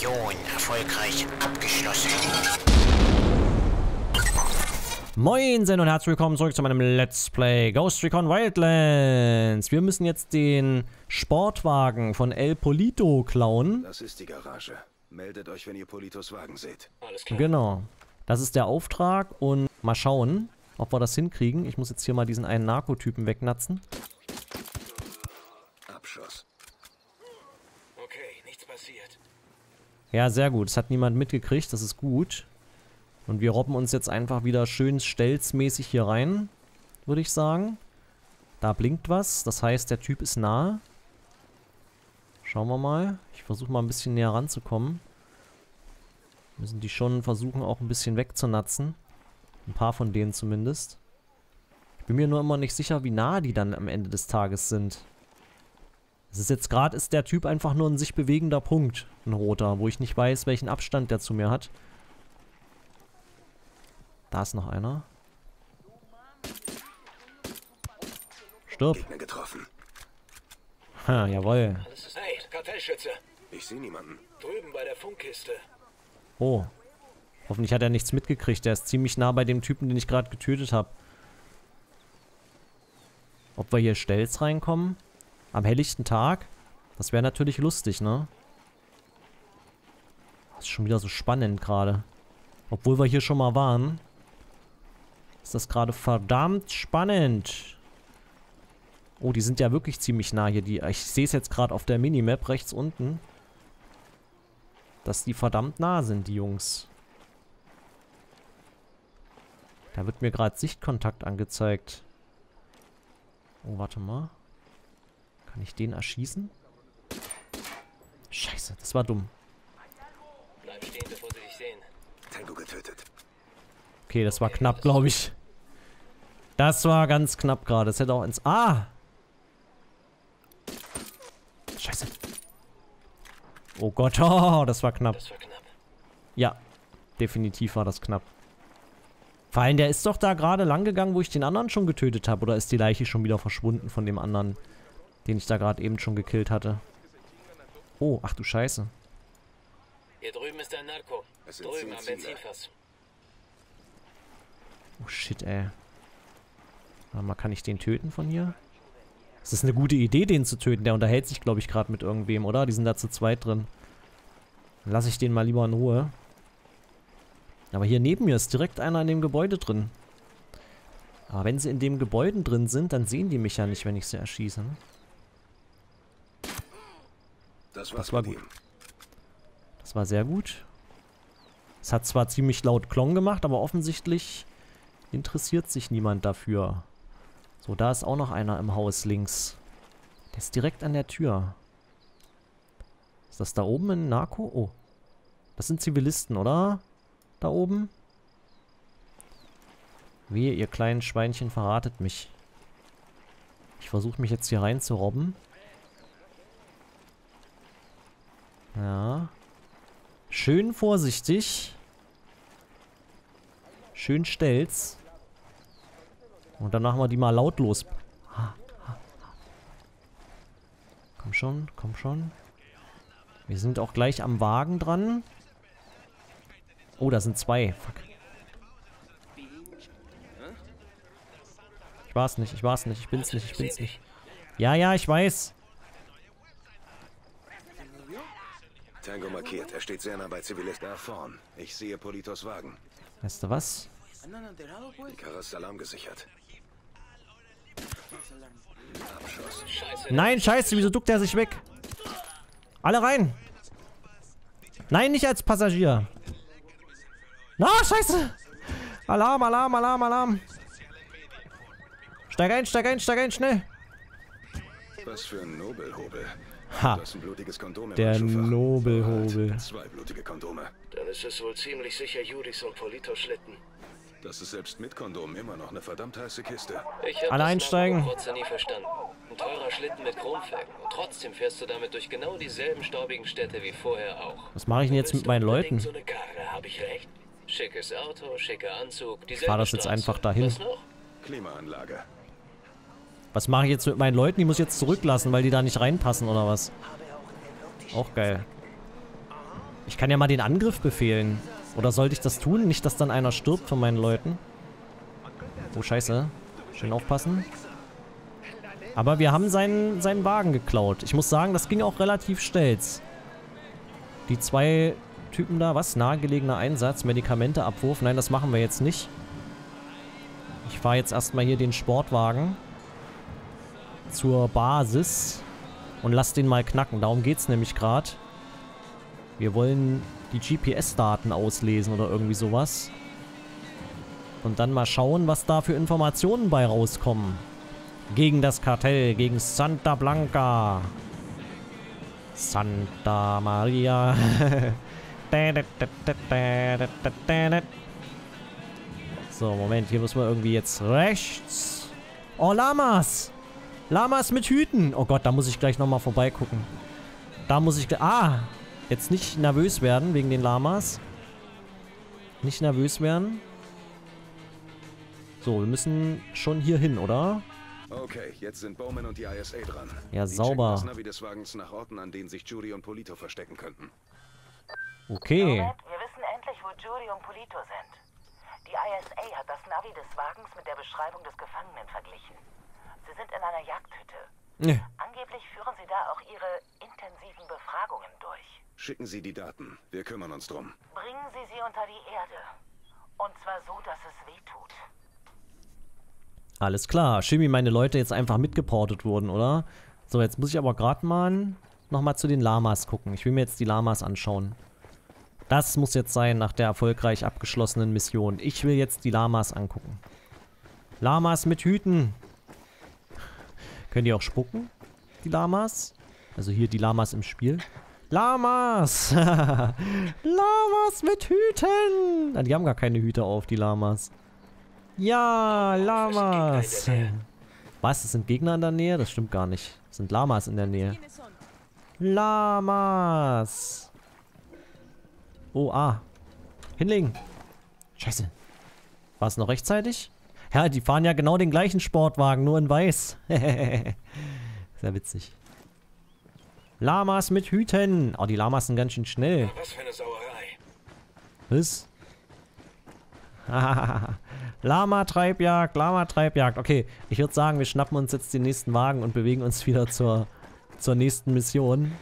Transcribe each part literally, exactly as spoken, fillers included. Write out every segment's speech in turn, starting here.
Mission erfolgreich abgeschlossen. Moin und herzlich willkommen zurück zu meinem Let's Play Ghost Recon Wildlands. Wir müssen jetzt den Sportwagen von El Polito klauen. Das ist die Garage. Meldet euch, wenn ihr Politos Wagen seht. Alles klar. Genau. Das ist der Auftrag und mal schauen, ob wir das hinkriegen. Ich muss jetzt hier mal diesen einen Narkotypen wegnatzen. Abschuss. Okay, nichts passiert. Ja, sehr gut. Es hat niemand mitgekriegt. Das ist gut. Und wir robben uns jetzt einfach wieder schön stelzmäßig hier rein, würde ich sagen. Da blinkt was. Das heißt, der Typ ist nah. Schauen wir mal. Ich versuche mal ein bisschen näher ranzukommen. Müssen die schon versuchen, auch ein bisschen wegzunatzen. Ein paar von denen zumindest. Ich bin mir nur immer nicht sicher, wie nah die dann am Ende des Tages sind. Es ist jetzt gerade, ist der Typ einfach nur ein sich bewegender Punkt. Ein roter, wo ich nicht weiß, welchen Abstand der zu mir hat. Da ist noch einer. Stirb. Gegner getroffen. Ha, jawohl. Hey, Kartellschütze. Ich sehe niemanden. Drüben bei der Funkkiste. Oh. Hoffentlich hat er nichts mitgekriegt. Der ist ziemlich nah bei dem Typen, den ich gerade getötet habe. Ob wir hier Stelz reinkommen? Am helllichten Tag? Das wäre natürlich lustig, ne? Das ist schon wieder so spannend gerade. Obwohl wir hier schon mal waren. Ist das gerade verdammt spannend. Oh, die sind ja wirklich ziemlich nah hier. Die, ich sehe es jetzt gerade auf der Minimap rechts unten. Dass die verdammt nah sind, die Jungs. Da wird mir gerade Sichtkontakt angezeigt. Oh, warte mal. Kann ich den erschießen? Scheiße, das war dumm. Bleib stehen, bevor sie dich sehen. Tango getötet. Okay, das war knapp, glaube ich. Das war ganz knapp gerade. Das hätte auch ins... Ah! Scheiße. Oh Gott, oh, das war knapp. Das war knapp. Ja, definitiv war das knapp. Vor allem, der ist doch da gerade lang gegangen, wo ich den anderen schon getötet habe. Oder ist die Leiche schon wieder verschwunden von dem anderen, den ich da gerade eben schon gekillt hatte? Oh, ach du Scheiße. Hier drüben ist ein Narko. Es sind Drüben zehn am Ziele. Benzinfass. Oh shit, ey. Warte mal, kann ich den töten von hier? Es ist eine gute Idee, den zu töten. Der unterhält sich, glaube ich, gerade mit irgendwem, oder? Die sind da zu zweit drin. Dann lasse ich den mal lieber in Ruhe. Aber hier neben mir ist direkt einer in dem Gebäude drin. Aber wenn sie in dem Gebäude drin sind, dann sehen die mich ja nicht, wenn ich sie erschieße. Ne? Das, Das war gut. Das war sehr gut. Es hat zwar ziemlich laut Klong gemacht, aber offensichtlich interessiert sich niemand dafür. So, da ist auch noch einer im Haus links. Der ist direkt an der Tür. Ist das da oben ein Narko? Oh. Das sind Zivilisten, oder? Da oben? Wehe, ihr kleinen Schweinchen, verratet mich. Ich versuche mich jetzt hier rein zu robben. Ja. Schön vorsichtig. Schön stelz. Und dann machen wir die mal lautlos. Ha, ha, ha. Komm schon, komm schon. Wir sind auch gleich am Wagen dran. Oh, da sind zwei. Fuck. Ich war's nicht, ich war's nicht, ich bin's nicht, ich bin's nicht. Ja, ja, ich weiß. Tango markiert. Er steht sehr nah bei Zivilisten. Da vorn. Ich sehe Politos Wagen. Weißt du was? Die Karre ist alarmgesichert. Abschuss. Scheiße. Nein, scheiße, wieso duckt er sich weg? Alle rein! Nein, nicht als Passagier. Na, scheiße! Alarm, Alarm, Alarm, Alarm. Steig ein, steig ein, steig ein, schnell. Was für ein Nobelhobel. Ha, Du hast ein blutiges Kondom im der Handschuhfach. Nobelhobel. Zwei blutige Kondome. Dann ist es wohl ziemlich sicher Judis und Politos Schlitten. Das ist selbst mit Kondom immer noch eine verdammt heiße Kiste. Ich hab Alle das einsteigen. Narko-Protze nie verstanden. Ein teurer Schlitten mit Chromfelgen. Und trotzdem fährst du damit durch genau dieselben staubigen Städte wie vorher auch. Was mache ich denn jetzt mit meinen Leuten? So eine Karre, habe ich recht? Schickes Auto, schicker Anzug, Ich dieselbe fahre das jetzt Straße. einfach dahin. Was noch? Klimaanlage. Was mache ich jetzt mit meinen Leuten? Die muss ich jetzt zurücklassen, weil die da nicht reinpassen oder was? Auch geil. Ich kann ja mal den Angriff befehlen. Oder sollte ich das tun? Nicht, dass dann einer stirbt von meinen Leuten. Oh, scheiße. Schön aufpassen. Aber wir haben seinen, seinen Wagen geklaut. Ich muss sagen, das ging auch relativ stelz. Die zwei Typen da, was? Nahegelegener Einsatz, Medikamenteabwurf. Nein, das machen wir jetzt nicht. Ich fahre jetzt erstmal hier den Sportwagen zur Basis und lass den mal knacken. Darum geht es nämlich gerade. Wir wollen die G P S-Daten auslesen oder irgendwie sowas. Und dann mal schauen, was da für Informationen bei rauskommen. Gegen das Kartell, gegen Santa Blanca. Santa Maria. So, Moment, hier müssen wir irgendwie jetzt rechts. Oh, Lamas! Lamas mit Hüten! Oh Gott, da muss ich gleich nochmal vorbeigucken. Da muss ich... Ah! Jetzt nicht nervös werden wegen den Lamas. Nicht nervös werden. So, wir müssen schon hier hin, oder? Okay, jetzt sind Bowman und die I S A dran. Ja, Die sauber. checken das Navi des Wagens nach Orten, an denen sich Jury und Polito verstecken könnten. Okay. Moment, wir wissen endlich, wo Jury und Polito sind. Die I S A hat das Navi des Wagens mit der Beschreibung des Gefangenen verglichen. Sie sind in einer Jagdhütte. Nee. Angeblich führen sie da auch ihre intensiven Befragungen durch. Schicken Sie die Daten. Wir kümmern uns drum. Bringen Sie sie unter die Erde. Und zwar so, dass es weh tut. Alles klar. Schön, wie meine Leute jetzt einfach mitgeportet wurden, oder? So, jetzt muss ich aber gerade mal nochmal zu den Lamas gucken. Ich will mir jetzt die Lamas anschauen. Das muss jetzt sein nach der erfolgreich abgeschlossenen Mission. Ich will jetzt die Lamas angucken. Lamas mit Hüten. Können die auch spucken? Die Lamas? Also hier die Lamas im Spiel. Lamas! Lamas mit Hüten! Na, die haben gar keine Hüte auf, die Lamas. Ja, Lamas! Was? Das sind Gegner in der Nähe? Das stimmt gar nicht. Das sind Lamas in der Nähe. Lamas! Oh, ah. Hinlegen. Scheiße. War es noch rechtzeitig? Ja, die fahren ja genau den gleichen Sportwagen, nur in weiß. Sehr witzig. Lamas mit Hüten. Oh, die Lamas sind ganz schön schnell. Was für eine Sauerei. Was? Lama-Treibjagd, Lama-Treibjagd. Okay, ich würde sagen, wir schnappen uns jetzt den nächsten Wagen und bewegen uns wieder zur, zur nächsten Mission.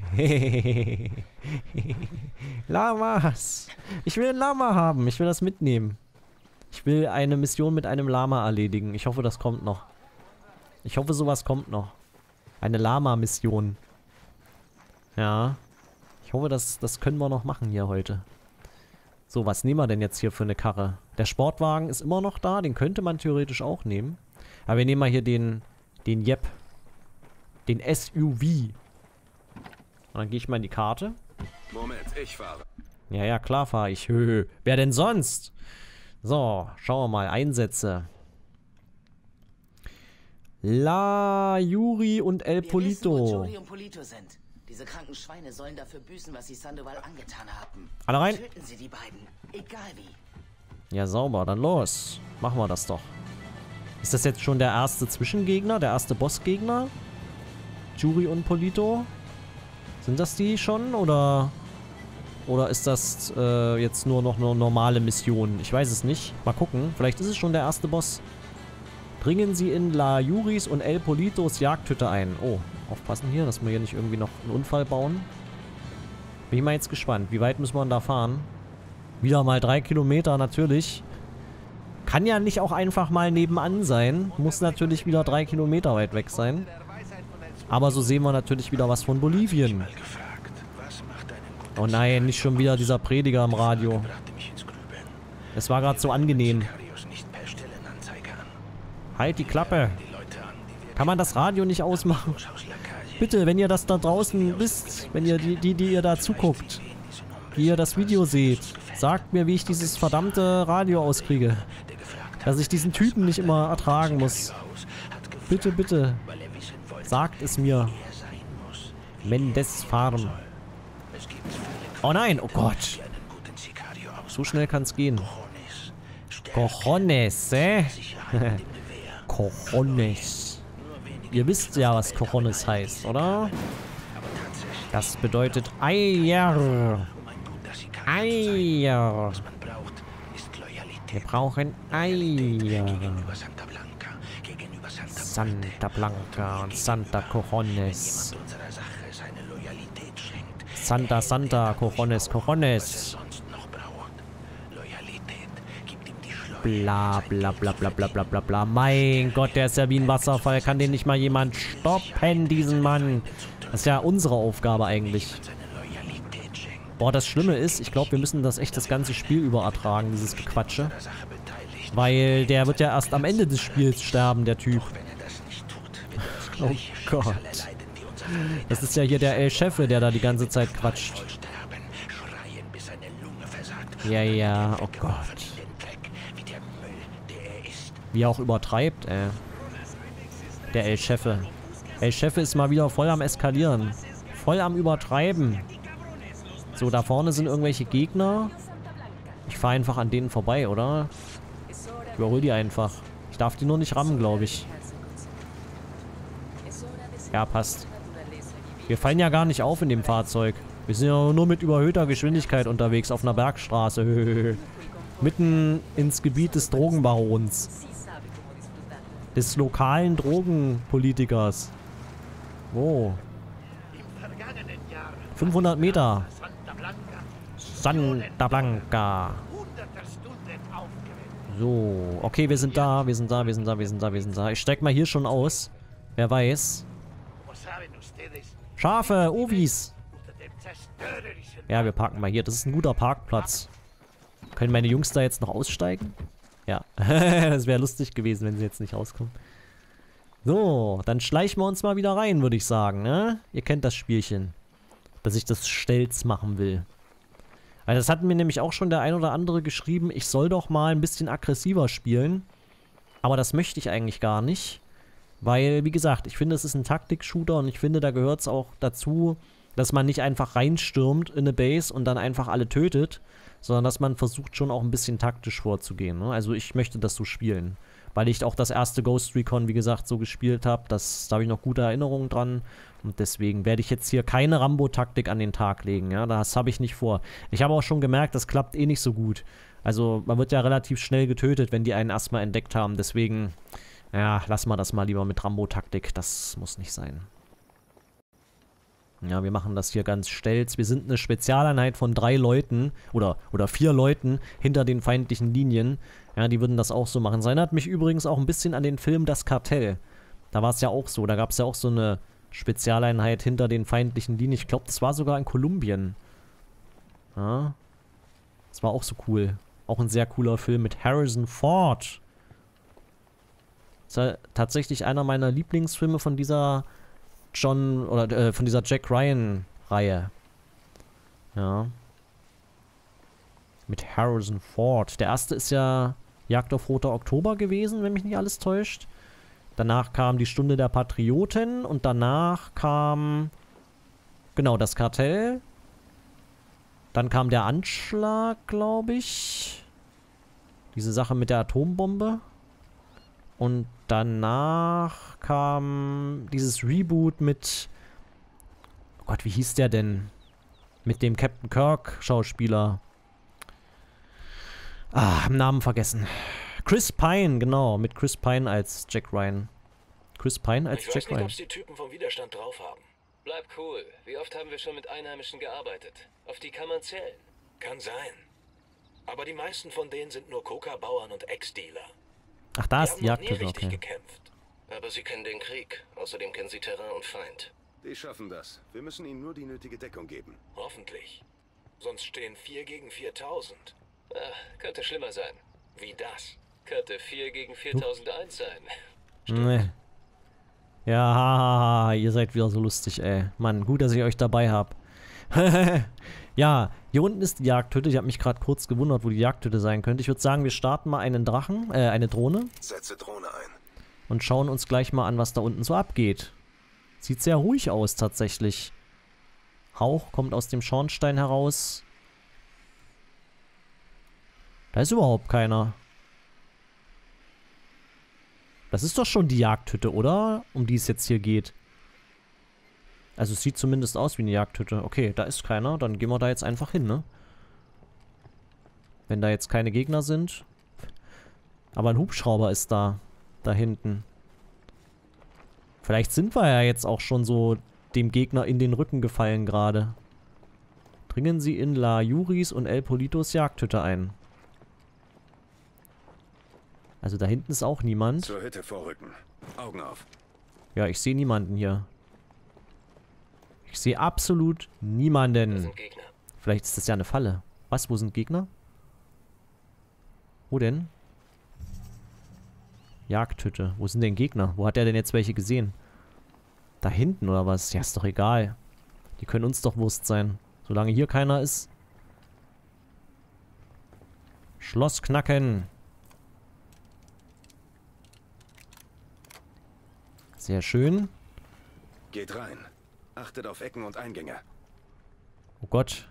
Lamas. Ich will ein Lama haben. Ich will das mitnehmen. Ich will eine Mission mit einem Lama erledigen. Ich hoffe, das kommt noch. Ich hoffe, sowas kommt noch. Eine Lama-Mission. Ja. Ich hoffe, das, das können wir noch machen hier heute. So, was nehmen wir denn jetzt hier für eine Karre? Der Sportwagen ist immer noch da. Den könnte man theoretisch auch nehmen. Aber wir nehmen mal hier den, den Jep. Den S U V. Und dann gehe ich mal in die Karte. Moment, ich fahre. Ja, ja, klar fahre ich. Höhö. Wer denn sonst? So, schauen wir mal. Einsätze. La Yuri und El Polito. Wir wissen, wo Jury und Polito sind. Diese kranken Schweine sollen dafür büßen, was sie Sandoval angetan haben. Alle rein. Töten Sie die beiden, egal wie. Ja, sauber. Dann los. Machen wir das doch. Ist das jetzt schon der erste Zwischengegner? Der erste Bossgegner? Jury und Polito? Sind das die schon? Oder... Oder ist das äh, jetzt nur noch eine normale Mission? Ich weiß es nicht. Mal gucken. Vielleicht ist es schon der erste Boss. Dringen Sie in La Yuris und El Politos Jagdhütte ein. Oh, aufpassen hier, dass wir hier nicht irgendwie noch einen Unfall bauen. Bin ich mal jetzt gespannt. Wie weit müssen wir denn da fahren? Wieder mal drei Kilometer, natürlich. Kann ja nicht auch einfach mal nebenan sein. Muss natürlich wieder drei Kilometer weit weg sein. Aber so sehen wir natürlich wieder was von Bolivien. Oh nein, nicht schon wieder dieser Prediger im Radio. Es war gerade so angenehm. Halt die Klappe. Kann man das Radio nicht ausmachen? Bitte, wenn ihr das da draußen wisst, wenn ihr die, die, die ihr da zuguckt, die ihr das Video seht, sagt mir, wie ich dieses verdammte Radio auskriege. Dass ich diesen Typen nicht immer ertragen muss. Bitte, bitte. Sagt es mir. Mendes Farm. Oh nein, oh Gott. So schnell kann es gehen. Cojones, eh? Cojones. Ihr wisst ja, was Cojones heißt, oder? Das bedeutet Eier. Eier. Was man braucht, ist Loyalität. Wir brauchen Eier. Gegenüber Santa Blanca, gegenüber Santa Santa Blanca und Santa Cojones. Jemand unserer Sache seine Loyalität schenkt. Santa, Santa, Cojones, Cojones. Sonst noch braucht. Loyalität gibt ihm die Schleuder. Bla, bla, bla, bla, bla, bla, bla, bla. Mein Gott, der ist ja wie ein Wasserfall. Kann den nicht mal jemand stoppen, diesen Mann? Das ist ja unsere Aufgabe eigentlich. Boah, das Schlimme ist, ich glaube, wir müssen das echt das ganze Spiel über ertragen, dieses Gequatsche. Weil der wird ja erst am Ende des Spiels sterben, der Typ. Oh Gott. Das ist ja hier der El Chefe, der da die ganze Zeit quatscht. Ja, ja, oh Gott. Wie er auch übertreibt, ey. Der El Chefe. El Chefe ist mal wieder voll am Eskalieren. Voll am Übertreiben. So, da vorne sind irgendwelche Gegner. Ich fahre einfach an denen vorbei, oder? Ich überhol die einfach. Ich darf die nur nicht rammen, glaube ich. Ja, passt. Wir fallen ja gar nicht auf in dem Fahrzeug. Wir sind ja nur mit überhöhter Geschwindigkeit unterwegs auf einer Bergstraße. Mitten ins Gebiet des Drogenbarons. Des lokalen Drogenpolitikers. Oh. fünfhundert Meter. Santa Blanca. So, okay, wir sind da, wir sind da, wir sind da, wir sind da, wir sind da. Ich steig mal hier schon aus. Wer weiß. Schafe, Ovis. Ja, wir parken mal hier. Das ist ein guter Parkplatz. Können meine Jungs da jetzt noch aussteigen? Ja, das wäre lustig gewesen, wenn sie jetzt nicht rauskommen. So, dann schleichen wir uns mal wieder rein, würde ich sagen, ne? Ihr kennt das Spielchen. Dass ich das Stelz machen will. Weil das hat mir nämlich auch schon der ein oder andere geschrieben, ich soll doch mal ein bisschen aggressiver spielen. Aber das möchte ich eigentlich gar nicht. Weil, wie gesagt, ich finde, es ist ein Taktik-Shooter und ich finde, da gehört es auch dazu, dass man nicht einfach reinstürmt in eine Base und dann einfach alle tötet, sondern dass man versucht schon auch ein bisschen taktisch vorzugehen. Ne? Also ich möchte das so spielen. Weil ich auch das erste Ghost Recon, wie gesagt, so gespielt habe. Da habe ich noch gute Erinnerungen dran. Und deswegen werde ich jetzt hier keine Rambo-Taktik an den Tag legen. Ja? Das habe ich nicht vor. Ich habe auch schon gemerkt, das klappt eh nicht so gut. Also man wird ja relativ schnell getötet, wenn die einen erstmal entdeckt haben. Deswegen, ja, lassen wir das mal lieber mit Rambo-Taktik. Das muss nicht sein. Ja, wir machen das hier ganz stelz. Wir sind eine Spezialeinheit von drei Leuten oder, oder vier Leuten hinter den feindlichen Linien. Ja, die würden das auch so machen. Das erinnert mich übrigens auch ein bisschen an den Film Das Kartell. Da war es ja auch so. Da gab es ja auch so eine Spezialeinheit hinter den feindlichen Linien. Ich glaube, das war sogar in Kolumbien. Ja. Das war auch so cool. Auch ein sehr cooler Film mit Harrison Ford. Das ist ja tatsächlich einer meiner Lieblingsfilme von dieser John, oder äh, von dieser Jack Ryan-Reihe. Ja. Mit Harrison Ford. Der erste ist ja Jagd auf Roter Oktober gewesen, wenn mich nicht alles täuscht. Danach kam die Stunde der Patrioten und danach kam, genau, das Kartell. Dann kam der Anschlag, glaube ich. Diese Sache mit der Atombombe. Und danach kam dieses Reboot mit, oh Gott, wie hieß der denn? Mit dem Captain Kirk Schauspieler. Ah, hab den Namen vergessen. Chris Pine, genau, mit Chris Pine als Jack Ryan. Chris Pine als ich Jack weiß nicht, Ryan. ob's die Typen vom Widerstand drauf haben. Bleib cool. Wie oft haben wir schon mit Einheimischen gearbeitet? Auf die kann man zählen. Kann sein. Aber die meisten von denen sind nur Coca-Bauern und Ex-Dealer. Ach, da Die ist haben die noch nie Jagdhütte, richtig okay. gekämpft. Aber sie kennen den Krieg. Außerdem kennen sie Terrain und Feind. Die schaffen das. Wir müssen ihnen nur die nötige Deckung geben. Hoffentlich. Sonst stehen vier gegen viertausend. Ach, könnte schlimmer sein. Wie das? Könnte vier gegen viertausendeins sein. Nee. Ja, hahaha, ihr seid wieder so lustig, ey. Mann, gut, dass ich euch dabei habe. Ja, hier unten ist die Jagdhütte. Ich habe mich gerade kurz gewundert, wo die Jagdhütte sein könnte. Ich würde sagen, wir starten mal einen Drachen, äh, eine Drohne. Setze Drohne ein. Und schauen uns gleich mal an, was da unten so abgeht. Sieht sehr ruhig aus, tatsächlich. Hauch kommt aus dem Schornstein heraus. Da ist überhaupt keiner. Das ist doch schon die Jagdhütte, oder? Um die es jetzt hier geht. Also es sieht zumindest aus wie eine Jagdhütte. Okay, da ist keiner. Dann gehen wir da jetzt einfach hin, ne? Wenn da jetzt keine Gegner sind. Aber ein Hubschrauber ist da. Da hinten. Vielleicht sind wir ja jetzt auch schon so dem Gegner in den Rücken gefallen gerade. Dringen Sie in La Juris und El Politos Jagdhütte ein. Also da hinten ist auch niemand. Zur Hütte vorrücken. Augen auf. Ja, ich sehe niemanden hier. Ich sehe absolut Da niemanden. sind Gegner. Vielleicht ist das ja eine Falle. Was? Wo sind Gegner? Wo denn? Jagdhütte. Wo sind denn Gegner? Wo hat er denn jetzt welche gesehen? Da hinten oder was? Ja, ist doch egal. Die können uns doch Wurst sein. Solange hier keiner ist. Schloss knacken. Sehr schön. Geht rein. Achtet auf Ecken und Eingänge. Oh Gott.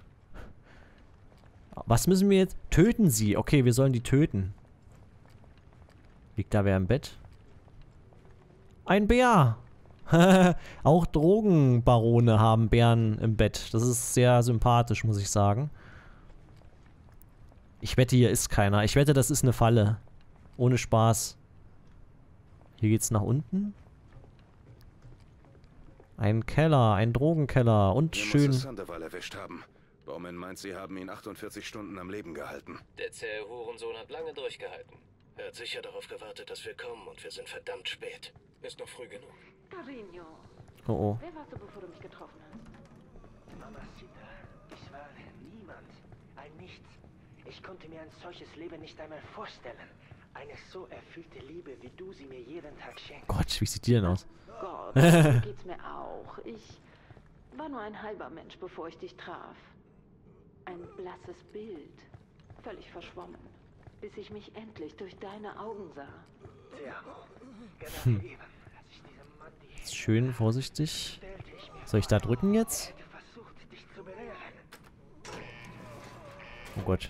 Was müssen wir jetzt? Töten sie. Okay, wir sollen die töten. Liegt da wer im Bett? Ein Bär. Auch Drogenbarone haben Bären im Bett. Das ist sehr sympathisch, muss ich sagen. Ich wette, hier ist keiner. Ich wette, das ist eine Falle. Ohne Spaß. Hier geht's nach unten. Ein Keller, ein Drogenkeller und Hier schön... muss es Sandoval erwischt haben. Bowman meint, sie haben ihn achtundvierzig Stunden am Leben gehalten. Der zähe Hurensohn hat lange durchgehalten. Er hat sicher darauf gewartet, dass wir kommen und wir sind verdammt spät. Ist noch früh genug. Carino, Oh oh. wer warst du, bevor du mich getroffen hast? Mamacita, ich war niemand, ein Nichts. Ich konnte mir ein solches Leben nicht einmal vorstellen. Eine so erfüllte Liebe, wie du sie mir jeden Tag schenkst. Gott, wie sieht die denn aus? Gott, so geht's mir auch. Ich war nur ein halber Mensch, bevor ich dich traf. Ein blasses Bild. Völlig verschwommen. Bis ich mich endlich durch deine Augen sah. Tja, genau eben, als ich diesem Mann die Hände Schön vorsichtig. stellte, ich mir Soll ich da drücken jetzt? hätte versucht, dich zu belehren. Oh Gott.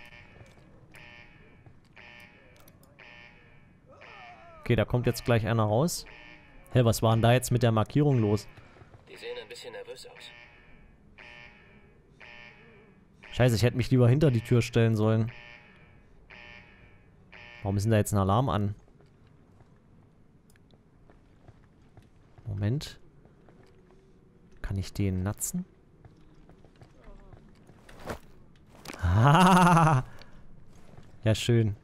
Okay, da kommt jetzt gleich einer raus. Hä, was war denn da jetzt mit der Markierung los? Die sehen ein bisschen nervös aus. Scheiße, ich hätte mich lieber hinter die Tür stellen sollen. Warum ist denn da jetzt ein Alarm an? Moment. Kann ich den natzen? Ah! Ja, schön.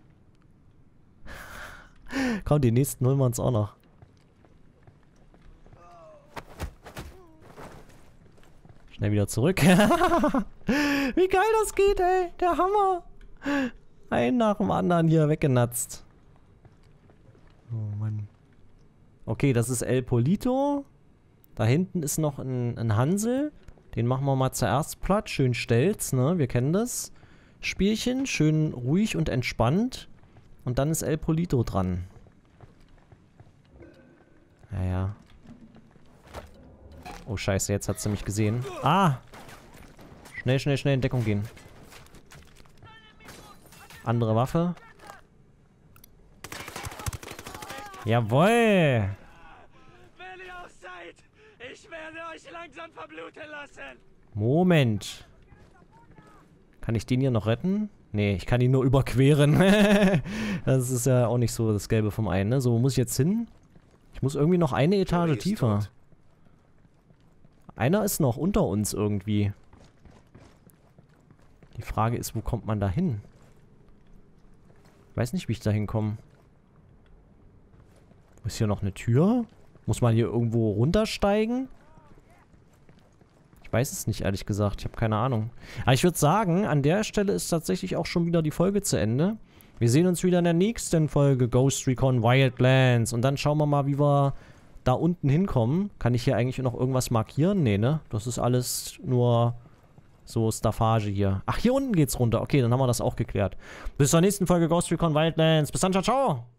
Komm, die nächsten holen wir uns auch noch. Schnell wieder zurück. Wie geil das geht, ey. Der Hammer. Einen nach dem anderen hier weggenatzt. Oh Mann. Okay, das ist El Polito. Da hinten ist noch ein, ein Hansel. Den machen wir mal zuerst platt. Schön Stelz, ne? Wir kennen das Spielchen. Schön ruhig und entspannt. Und dann ist El Polito dran. Naja. Oh scheiße, jetzt hat sie mich gesehen. Ah! Schnell, schnell, schnell in Deckung gehen. Andere Waffe. Jawohl! Wenn ihr auch seid, ich werde euch langsam verbluten lassen. Moment. Kann ich den hier noch retten? Nee, ich kann ihn nur überqueren. Das ist ja auch nicht so das Gelbe vom Ei, ne? So, wo muss ich jetzt hin? Ich muss irgendwie noch eine Etage Joey ist tiefer. tot. Einer ist noch unter uns irgendwie. Die Frage ist, wo kommt man da hin? Ich weiß nicht, wie ich da hinkomme. Ist hier noch eine Tür? Muss man hier irgendwo runtersteigen? Ich weiß es nicht, ehrlich gesagt. Ich habe keine Ahnung. Aber ich würde sagen, an der Stelle ist tatsächlich auch schon wieder die Folge zu Ende. Wir sehen uns wieder in der nächsten Folge Ghost Recon Wildlands. Und dann schauen wir mal, wie wir da unten hinkommen. Kann ich hier eigentlich noch irgendwas markieren? Nee, ne? Das ist alles nur so Staffage hier. Ach, hier unten geht's runter. Okay, dann haben wir das auch geklärt. Bis zur nächsten Folge Ghost Recon Wildlands. Bis dann, ciao, ciao!